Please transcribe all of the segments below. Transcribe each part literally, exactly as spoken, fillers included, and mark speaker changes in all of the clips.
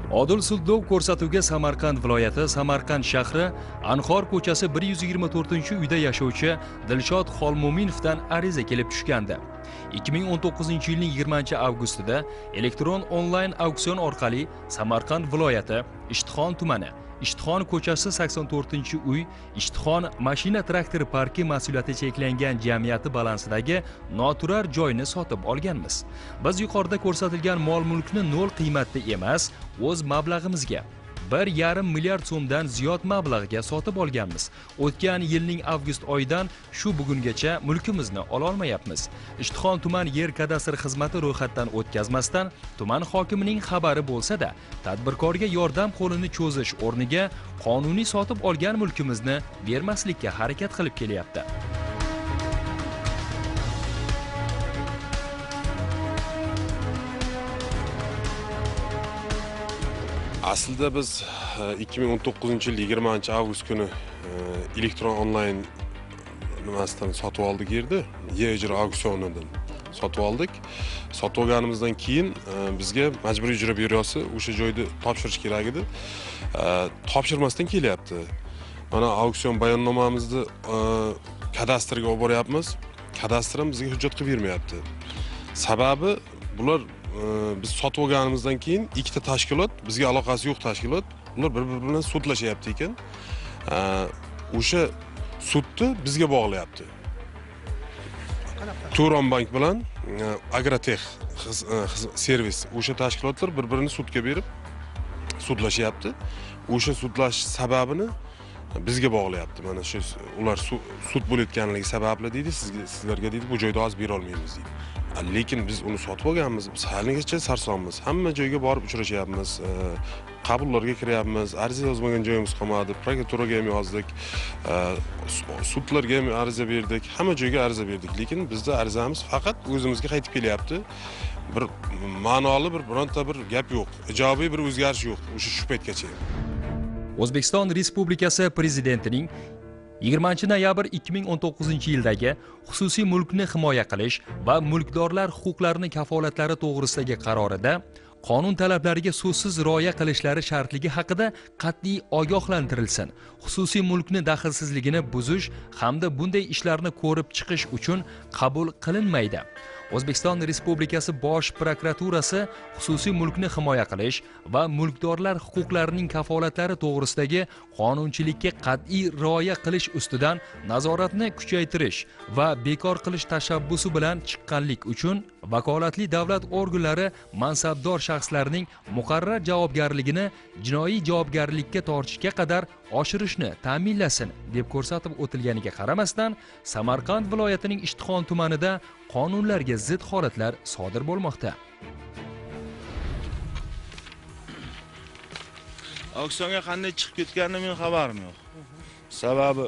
Speaker 1: Odil sudlov ko'rsatuvga Samarqand viloyati Samarqand shahri Anhor ko'chasi bir yuz yigirma to'rtinchi uyda yashovchi Dilshod Xolmo'minovdan ariza kelib tushgandi. ikki ming o'n to'qqizinchi yilning yigirmanchi avgustida elektron onlayn auksion orqali Samarqand viloyati Ishtixon tumani Ishtixon ko'chasi sakson to'rtinchi uy Ishtixon mashina traktor parki mas'uliyati cheklangan jamiyati balansidagi noturar joyni sotib olganmiz. Biz yuqorida ko'rsatilgan mol-mulkni nol qiymatda emas, o'z mablag'imizga bir yarim milliard so'mdan ziyod mablag'ga sotib olganmiz. O'tgan yilning avgust oyidan shu bugungacha mulkimizni ola olmayapmiz. Ishtixon tuman yer kadastr xizmati ro'yxatdan o'tkazmasdan tuman hokimining xabari bo'lsa-da, tadbirkorga yordam qo'lini cho'zish o'rniga qonuniy sotib olgan mulkimizni bermaslikka harakat qilib kelyapti.
Speaker 2: Aslida biz ikki ming o'n to'qqizinchi yil yigirmanchi avgust kuni elektron onlayn nimasidan sotib oldik yerda, yer ijro auksionidan sotib oldik. Sotib olganimizdan keyin bizga majburiy ijro byurosi o'sha joyda topshirish kerak edi. Topshirmasdan kelyapti. Mana auksion bayonnomamizni kadastrga olib boryapmiz. Kadastr ham bizga hujjat qilib bermayapti. Sababi bular biz sotib olganimizdan keyin ikkita tashkilot, bizga aloqasi yo'q tashkilot, ular bir-biri bilan sudlashyapti ekan. O'sha sudni bizga bog'layapti. Turon bank bilan Agrotech servis o'sha tashkilotlar bir-birini sudga berib sudlashyapti. O'sha sudlash sababini bizga bog'layapti. Mana shu ular sud bo'layotganligi sababli deydi, sizga sizlarga deydi, bu joyda hozir bera olmaymiz deydi. Lekin biz uni sotib olganmiz. Biz haligacha sarsonmiz. Hamma joyga borib uchrashyapmiz. Qabullarga kiryapmiz. Ariza yozmagan joyimiz qolmadi. Prokuraturaga ham yozdik. Sudlarga ham ariza berdik. Hamma joyga ariza berdik. Lekin bizda arizamiz faqat o'zimizga qaytib kelyapti. Bir ma'noli bir bironta bir gap yo'q. Ijobiy bir o'zgarish yo'q o'sha shu paytgacha.
Speaker 1: O'zbekiston Respublikasi Prezidentining yigirmanchi noyabr ikki ming o'n to'qqizinchi yildagi xususiy mulkni himoya qilish va mulkdorlar huquqlarini kafolatlari to'g'risidagi qarorida qonun talablariga so'zsiz rioya qilishlari shartligi haqida qat'iy ogohlantirilsin. Xususiy mulkni daxlsizligini buzish hamda bunday ishlarni ko'rib chiqish uchun qabul qilinmaydi. O'zbekiston Respublikasi Bosh prokuraturasi xususiy mulkni himoya qilish va mulkdorlar huquqlarining kafolatlari to'g'risidagi qonunchilikka qat'iy rioya qilish ustidan nazoratni kuchaytirish va bekor qilish tashabbusi bilan chiqqanlik uchun vakolatli davlat organlari mansabdor shaxslarning muqarrar javobgarligini jinoiy javobgarlikka tortishga qadar oshirishni ta'minlasin deb ko'rsatib o'tilganiga qaramasdan, Samarqand viloyatining Ishtixon tumanida qonunlarga zid holatlar sodir bo'lmoqda.
Speaker 3: Auksionga qanday chiqib ketganini men xabarim yo'q. Sababi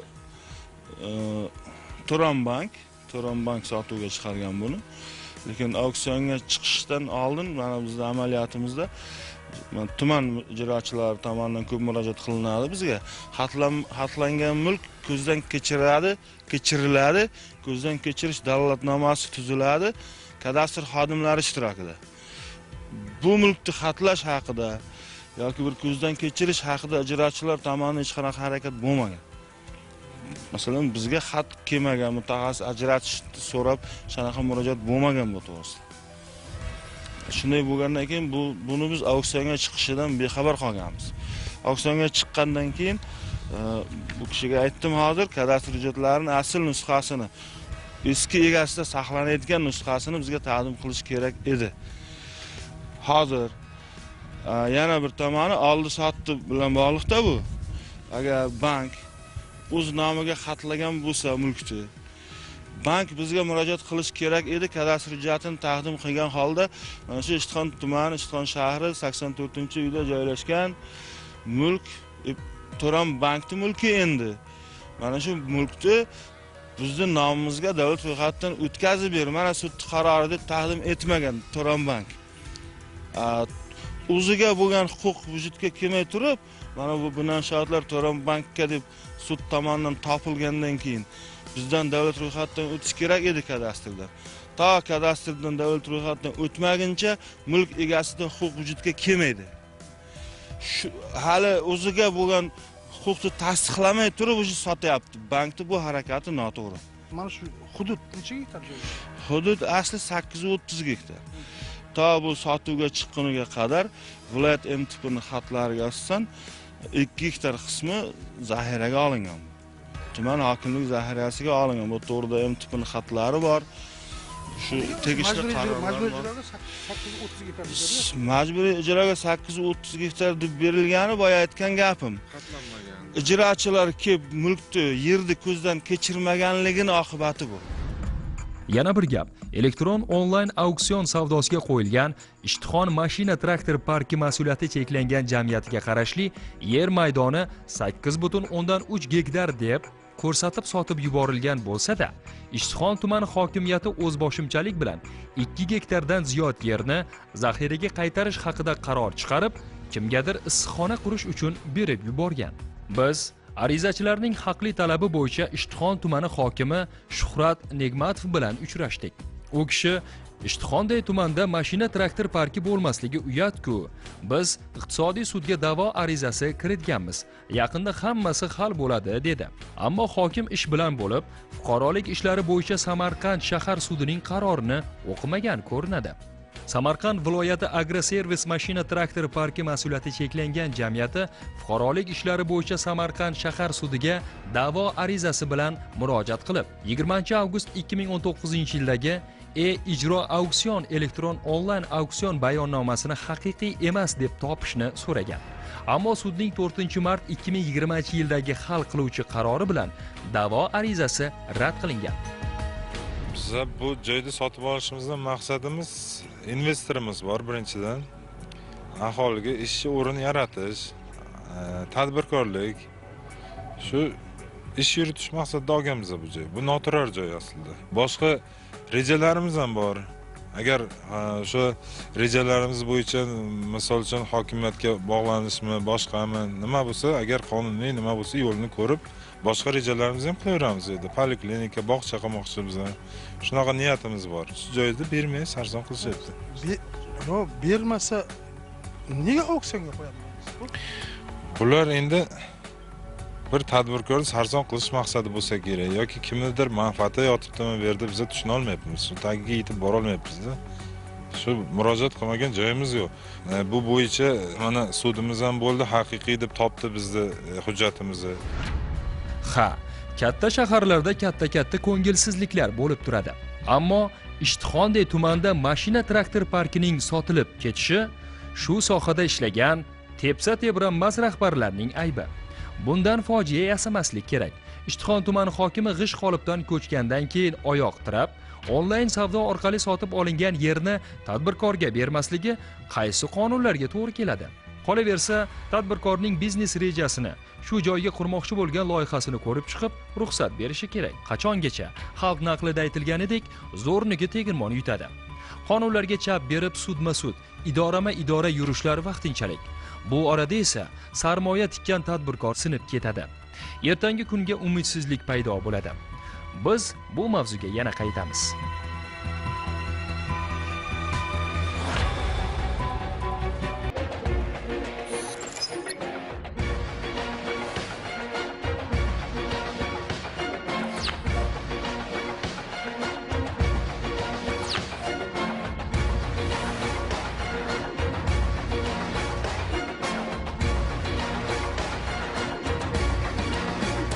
Speaker 3: Turon bank, Turon bank sotuvga chiqargan buni. Lekin auksionga chiqishdan oldin mana bizning amaliyotimizda tuman ijrochilari tomonidan ko'p murojaat qilinadi bizga. Xatlangan mulk ko'zdan kechiriladi, kechiriladi, ko'zdan kechirish dalolatnomasi tuziladi kadastr xodimlari ishtirokida. Bu mulkni xatlash haqida yoki bir ko'zdan kechirish haqida ijrochilar tomonidan hech qanaqa harakat bo'lmagan. Masalan, bizga xat kelmagan, mutaxassis ajratishni so'rab, shanaqa murojaat bo'lmagan bu to'g'risida. Shunday bo'lgandan keyin bu buni biz auksionga chiqishidan bexabar qolganmiz. Auksionga chiqqandan keyin bu kishiga aytdim, hozir kadastr hujjatlarining asl nusxasini, eski egasida saqlanayotgan nusxasini bizga taqdim qilish kerak edi. Hozir yana bir tomoni oldi sotdi bilan bog'liqda bu. Agar bank o'z nomiga xatlagan bo'lsa mulkni, bank bizga murojaat qilish kerak edi, kadastr hujjatini taqdim qilgan holda, mana shu Ishtixon tumani, Ishtixon shahri sakson to'rtinchi uyda joylashgan mulk Turon bankning mulki endi. Mana shu mulkni bizning nomimizga davlat ro'yxatidan o'tkazib ber, mana sud qarori deb taqdim etmagan Turon bank. O'ziga bo'lgan huquq vujudga kelmay turib, mana bu bunanshoatlar Turon bankka deb sud tomonidan topilgandan keyin bizdan davlat ro'yxatidan o'tish kerak edi kadastrdan. To kadastrdan davlat ro'yxatidan o'tmaguncha mulk egasidan huquq vujudga kelmaydi. shu hali o'ziga bo'lgan huquqni tasdiqlamay turib o'sha sotyapti. Bankda bu harakati noto'g'ri.
Speaker 4: Mana shu hudud necha gektar joy?
Speaker 3: Hudud asli sakkiz yuz o'ttiz gektar. To bu sotuvga chiqquniga qadar viloyat M tipining xatlariga asosan ikki gektar qismi zaxiraga olingan. Tuman hokimlik zaxirasiga olingan. Bu to'g'rida M tipining xatlari bor. Shu tegishli qarorlar bor.
Speaker 4: sakkiz yuz o'ttiz gektar berilgan.
Speaker 3: Majburiy ijroga sakkiz yuz o'ttiz gektar deb berilgani boya aytgan gapim. Ijrochilar kelib mulkni, yerni ko'zdan kechirmaganligini oqibati bu.
Speaker 1: Yana bir gap, elektron onlayn auksion savdosiga qo'yilgan Ishtixon mashina traktor parki mas'uliyati cheklangan jamiyatiga qarashli yer maydoni sakkiz butun o'ndan uch gektar deb ko'rsatib sotib yuborilgan bo'lsa-da, Ishtixon tumani hokimiyati o'zboshimchalik bilan ikki gektardan ziyod yerni zaxiraga qaytarish haqida qaror chiqarib, kimgadir issiqxona qurish uchun berib yuborgan. Biz arizachilarning haqli talabi bo'yicha Ishtixon tumani hokimi Shuhrat Negmatov bilan uchrashdik. U kishi Ishtixonday tumanda mashina traktor parki bo'lmasligi uyat-ku. Biz iqtisodiy sudga da'vo arizasi kiritganmiz. Yaqinda hammasi hal bo'ladi dedi. Ammo hokim ish bilan bo'lib, fuqarolik ishlari bo'yicha Samarqand shahar sudining qarorini o'qimagan ko'rinadi. Samarqand viloyati Agroservis mashina traktor parki mas'uliyati cheklangan jamiyati fuqarolik ishlari bo'yicha Samarqand shahar sudiga da'vo arizasi bilan murojaat qilib, yigirmanchi avgust ikki ming o'n to'qqizinchi yildagi e-ijro auksion elektron onlayn auksion bayonnomasini haqiqiy emas deb topishni so'ragan. Ammo sudning to'rtinchi mart ikki ming yigirmanchi yildagi hal qiluvchi qarori bilan da'vo arizasi rad qilingan.
Speaker 5: Biz bu joyni sotib olishimizdan maqsadimiz investorimiz bor birinchidan. Aholiga ish o'rin yaratish, tadbirkorlik, shu ish yuritish maqsadida olganmiz bu joy. Bu noturar joy aslida. Boshqa rejalarimiz ham bor. Agar shu rejalarimiz bo'yicha misol uchun hokimiyatga bog'lanishmi, boshqami nima bo'lsa, agar qonuniy nima bo'lsa yo'lni ko'rib, boshqa rejalarimizni ham qilaveramiz edi. Poliklinika, bog'cha qilmoqchimiz. Shunaqa niyatimiz bor. Shu joyda bermay sarson qilishyapti.
Speaker 4: Yo, bermasa nega auksionga qo'yapsiz?
Speaker 5: Bular endi bir tadbirkorni sarson qilish maqsadi bo'lsa kerak yoki kimnidir manfaati yotibdimi bu yerda biz tushuna olmayapmiz. Shu tagiga yetib bora olmayapmiz-da. Shu murojaat qilmagan joyimiz yo'q. Bu bo'yicha mana sudimiz ham bo'ldi, haqiqiy deb topdi bizni hujjatimizni.
Speaker 1: Ha, katta shaharlarda katta-katta ko'ngilsizliklar bo'lib turadi. Ammo Ishtixonday tumanda mashina traktor parkining sotilib ketishi shu sohada ishlagan tepsa tebranmas rahbarlarning aybi. Bundan fojia yasamaslik kerak. Ishtixon tumani hokimi g'ish qolipdan ko'chgandan keyin oyoq tirab, onlayn savdo orqali sotib olingan yerni tadbirkorga bermasligi qaysi qonunlarga to'g'ri keladi? Qolaversa, tadbirkorning biznes rejasini, shu joyga qurmoqchi bo'lgan loyihasini ko'rib chiqib, ruxsat berishi kerak. Qachongacha? Xalq naqlida aytilganidek, zo'rniki tegirmon yutadi. Qonunlarga chap berib sudma-sud, idorama-idora yurishlar vaqtinchalik. Bu orada esa sarmoya tikkan tadbirkor sinib ketadi. Ertangi kunga umidsizlik paydo bo'ladi. Biz bu mavzuga yana qaytamiz.